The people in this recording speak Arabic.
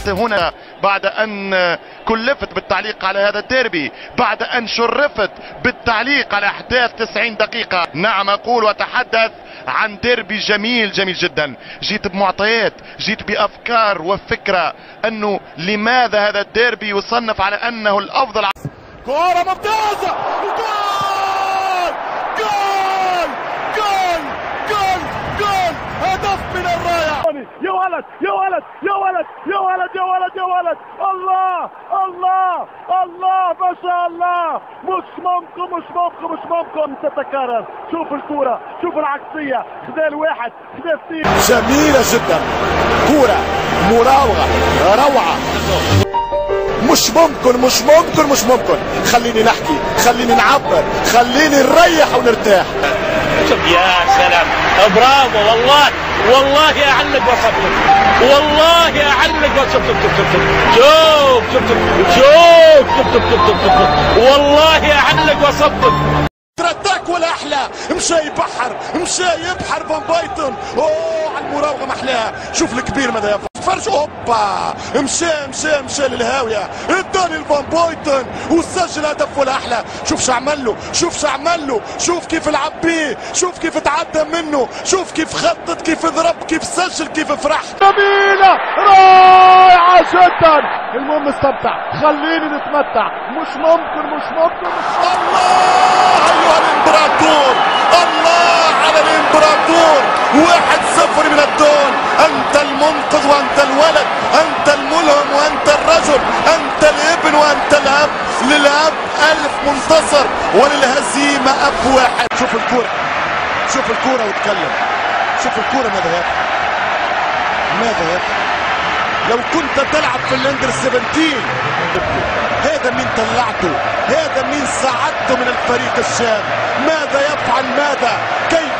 الناس هنا بعد أن كلفت بالتعليق على هذا الديربي، بعد أن شرفت بالتعليق على أحداث 90 دقيقة. نعم أقول وأتحدث عن ديربي جميل جميل جدا. جيت بمعطيات، جيت بأفكار وفكرة أنه لماذا هذا الديربي يصنف على أنه الأفضل. كورة ممتازة، جول جول جول جول جول، هدف من الراية. يا ولد يا ولد يا ولد يا ولد يا ولد يا ولد، الله الله الله ما شاء الله، مش ممكن تتكرر. شوف الكورة، شوف العكسية، خذال واحد خذال اثنين، جميلة جدا، كورة مراوغة روعة. مش ممكن خليني نحكي، خليني نعبر، خليني نريح ونرتاح. يا سلام، برافو والله اعلق وصفت، والله اعلق وصفت. شوف والله اعلق وصفت. ترتاك ولا احلى، مشى يبحر فان بايتن. اوه على المراوغه محلاها. شوف الكبير ماذا يفعل، فرج اوبا، مشى للهاويه، اداني الفان بايتن وسجل هدف ولا احلى. شوف شو عمل له، شوف كيف لعب بيه، شوف كيف تعدى منه، شوف كيف خطط، كيف ضرب، كيف سجل، كيف فرح. جميلة رائعة جدا. المهم استمتع، خليني نتمتع. مش ممكن الله ايها الامبراطور، الله على الامبراطور. 1-0 من الدون. انت المنقذ وانت الولد، انت الملهم وانت الرجل، انت الابن وانت الاب. للاب 1000 منتصر وللهزيمة اب واحد. شوف الكورة واتكلم. شوف الكورة ماذا يفعل. لو كنت تلعب في الاندر 17، هذا مين طلعته، هذا مين ساعدته من الفريق الشاب. ماذا يفعل، كيف